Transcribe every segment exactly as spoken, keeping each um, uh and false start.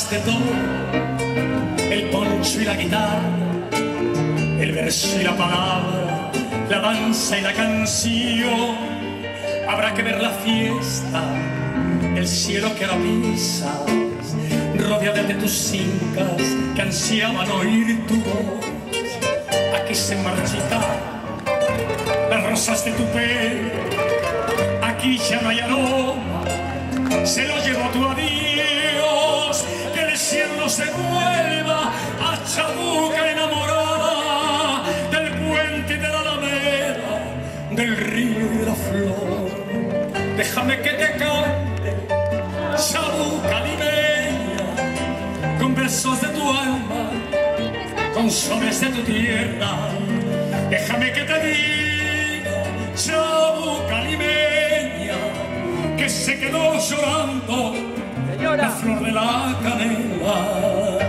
llevaste todo, el poncho y la guitarra, el verso y la palabra, la danza y la canción. Habrá que ver la fiesta, el cielo que ahora pisas, rodeada de tus incas que ansiaban oír tu voz. Aquí se marchitan las rosas de tu pelo, aquí ya no hay aroma, se lo llevó tu adiós. Que el cielo se vuelva a Chabuca enamorada del puente y de la alameda, del río y de la flor. Déjame que te cante, Chabuca limeña, con versos de tu alma, con sones de tu tierra. Déjame que te diga, Chabuca limeña, que se quedó llorando la flor de la canela.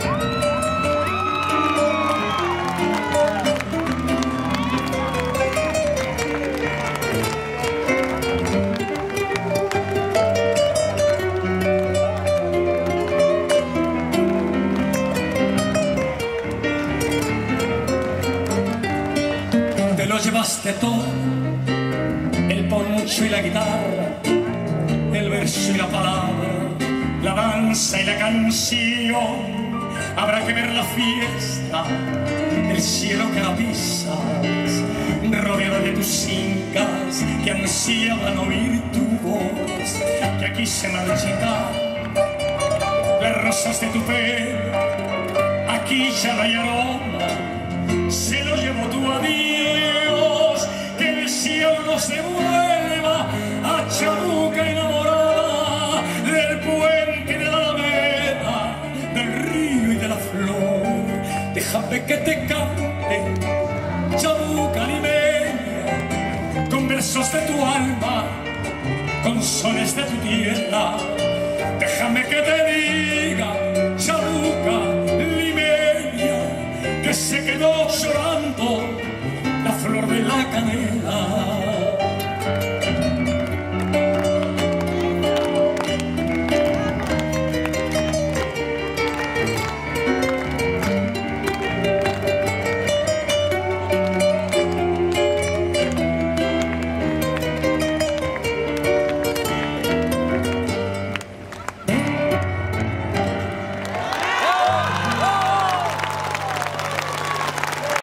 Te lo llevaste todo, el poncho y la guitarra, el verso y la palabra, la danza y la canción. Habrá que ver la fiesta, el cielo que la pisas, rodeada de tus incas que ansiaban oír tu voz. Que aquí se marchitan las rosas de tu pelo, aquí ya no hay aroma, se lo llevó tu adiós. Que el cielo se vuelva a Chabuca enamorada del puente y de la alameda, del río y de la flor. Déjame que te cante, Chabuca limeña, con versos de tu alma, con sones de tu tierra. Déjame que te diga, Chabuca limeña, que se quedó llorando la flor de la canela.